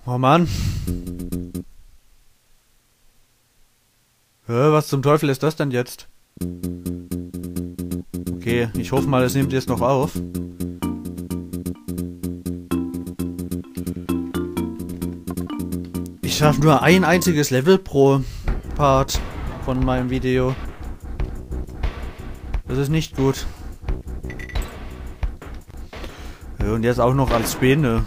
Oh Mann. Was zum Teufel ist das denn jetzt? Okay, ich hoffe mal, es nimmt jetzt noch auf. Ich schaffe nur ein einziges Level pro Part von meinem Video. Das ist nicht gut. Ja, und jetzt auch noch als Späne.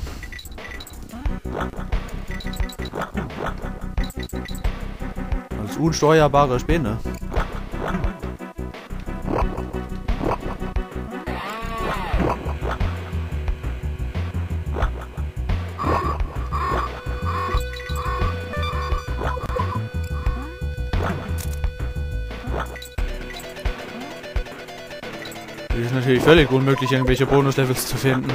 Als unsteuerbare Späne. Es ist natürlich völlig unmöglich, irgendwelche Bonuslevels zu finden.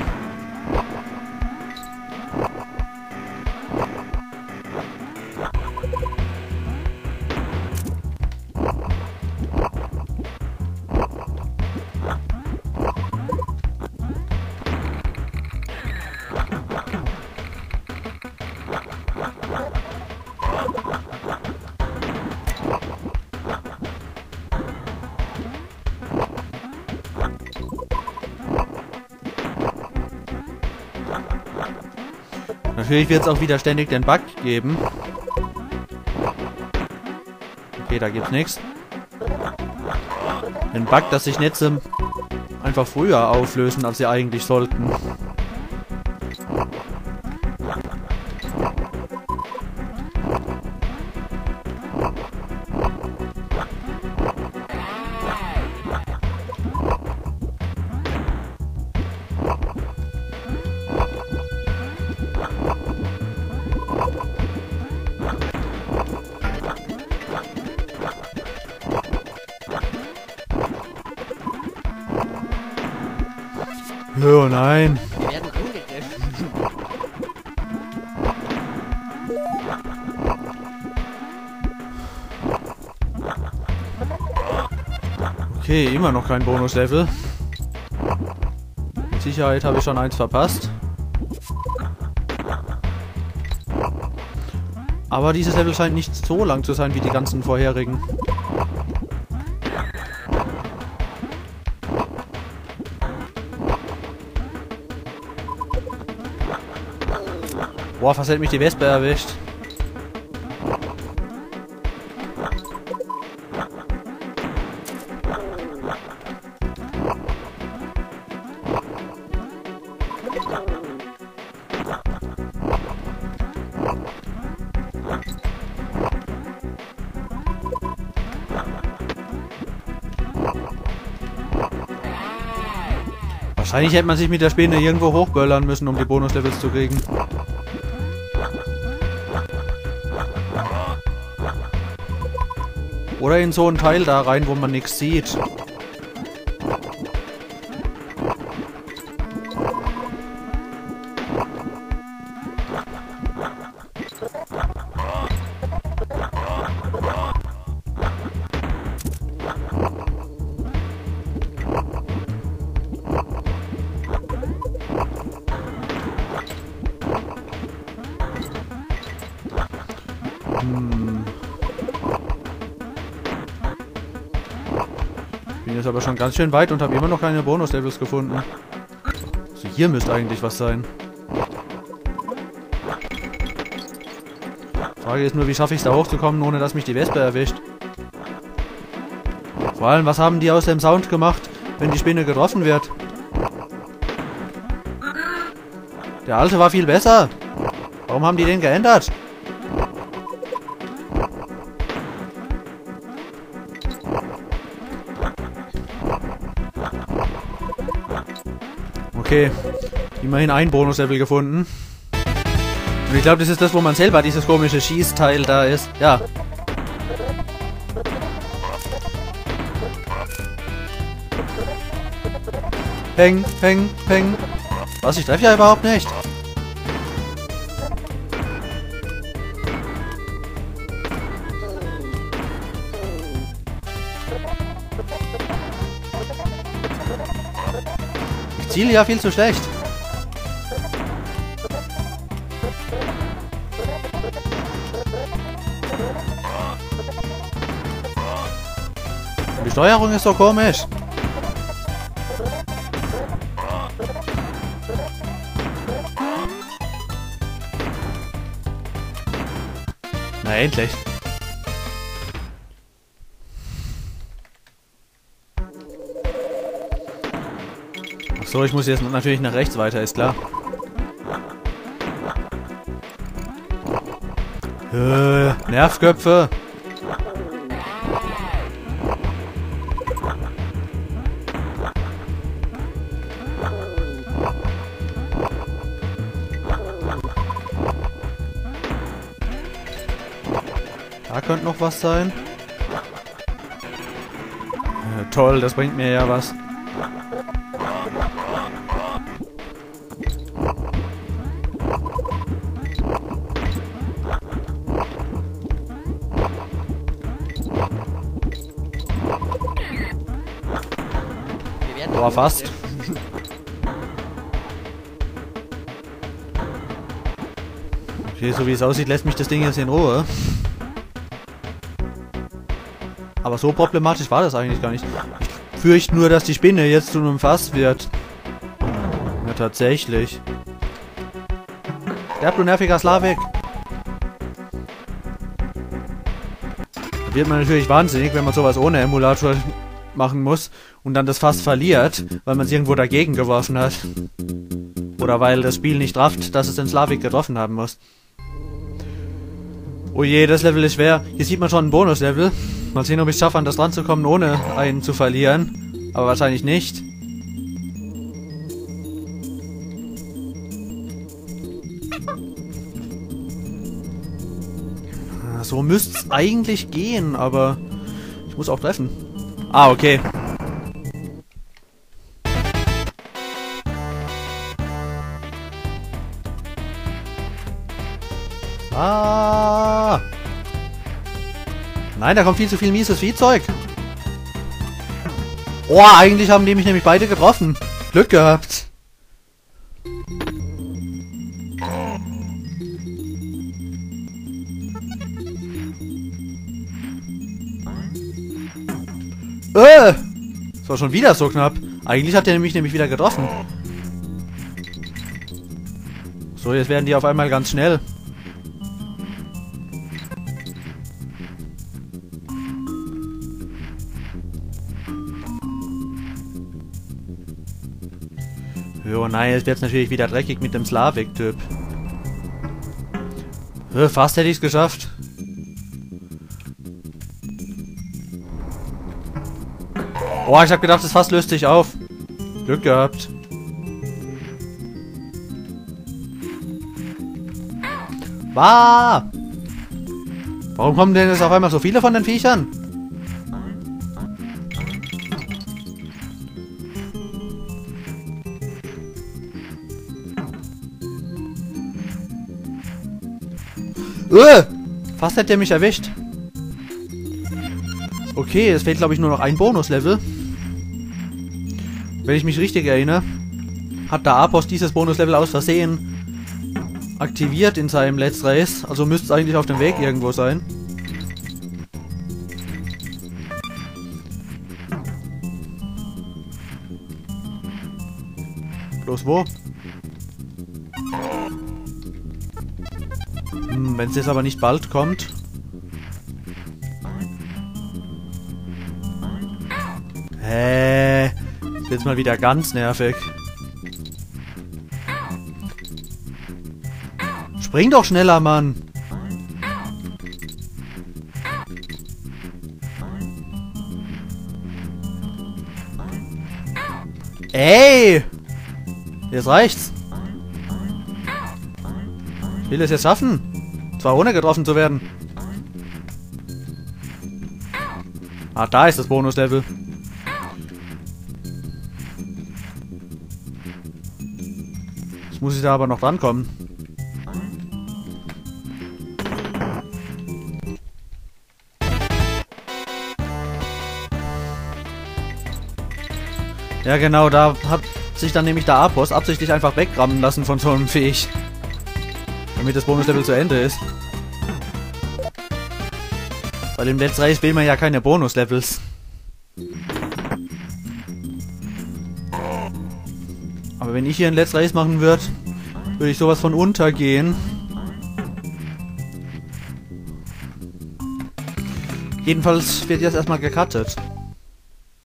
Natürlich wird es auch wieder ständig den Bug geben. Okay, da gibt's nichts. Den Bug, dass sich Netze einfach früher auflösen, als sie eigentlich sollten. Oh nein. Wir werden angegriffen. Okay, immer noch kein Bonuslevel. Mit Sicherheit habe ich schon eins verpasst. Aber dieses Level scheint nicht so lang zu sein wie die ganzen vorherigen. Boah, fast hätte mich die Wespe erwischt. Wahrscheinlich hätte man sich mit der Spinne irgendwo hochböllern müssen, um die Bonuslevels zu kriegen. Oder in so einen Teil da rein, wo man nichts sieht. Bin jetzt aber schon ganz schön weit und habe immer noch keine Bonuslevels gefunden. Also hier müsste eigentlich was sein. Frage ist nur, wie schaffe ich es da hochzukommen, ohne dass mich die Wespe erwischt. Vor allem, was haben die aus dem Sound gemacht, wenn die Spinne getroffen wird? Der alte war viel besser. Warum haben die den geändert? Okay, immerhin ein Bonuslevel gefunden. Und ich glaube, das ist das, wo man selber dieses komische Schießteil da ist. Ja. Peng, peng, peng. Was, ich treffe ja überhaupt nicht. Ich ziele ja viel zu schlecht. Steuerung ist so komisch. Na endlich. Ach so, ich muss jetzt natürlich nach rechts weiter, ist klar. Nervköpfe. Da könnte noch was sein. Ja, toll, das bringt mir ja was. Boah, fast. Okay, so wie es aussieht, lässt mich das Ding jetzt in Ruhe. Aber so problematisch war das eigentlich gar nicht. Ich fürchte nur, dass die Spinne jetzt zu einem Fass wird. Ja, tatsächlich. Der du nerviger Slavik. Da wird man natürlich wahnsinnig, wenn man sowas ohne Emulator machen muss und dann das Fass verliert, weil man es irgendwo dagegen geworfen hat. Oder weil das Spiel nicht rafft, dass es den Slavik getroffen haben muss. Oh je, das Level ist schwer. Hier sieht man schon ein Bonuslevel. Mal sehen, ob ich es schaffe, an das dran zu kommen, ohne einen zu verlieren. Aber wahrscheinlich nicht. So müsste es eigentlich gehen, aber ich muss auch treffen. Ah, okay. Ah! Nein, da kommt viel zu viel mieses Viehzeug. Oh, eigentlich haben die mich nämlich beide getroffen. Glück gehabt. Das war schon wieder so knapp. Eigentlich hat der mich nämlich wieder getroffen. So, jetzt werden die auf einmal ganz schnell. Jo, nein, jetzt wird es natürlich wieder dreckig mit dem Slavik-Typ. Fast hätte ich es geschafft. Oh, ich habe gedacht, das Fass löst sich auf. Glück gehabt. Warum kommen denn jetzt auf einmal so viele von den Viechern? Fast hätte er mich erwischt. Okay, es fehlt glaube ich nur noch ein Bonuslevel. Wenn ich mich richtig erinnere, hat der Apos dieses Bonuslevel aus Versehen aktiviert in seinem Let's Race. Also müsste es eigentlich auf dem Weg irgendwo sein. Bloß wo? Wenn es jetzt aber nicht bald kommt. Ist jetzt mal wieder ganz nervig. Spring doch schneller, Mann! Ey! Jetzt reicht's. Ich will es jetzt schaffen. Zwar ohne getroffen zu werden. Ah, da ist das Bonuslevel. Jetzt muss ich da aber noch drankommen. Ja genau, da hat sich dann nämlich der Apos absichtlich einfach wegrammen lassen von so einem Viech. Damit das Bonuslevel zu Ende ist. Weil im Let's Race will man ja keine Bonuslevels. Aber wenn ich hier ein Let's Race machen würde, würde ich sowas von untergehen. Jedenfalls wird jetzt erstmal gecuttet.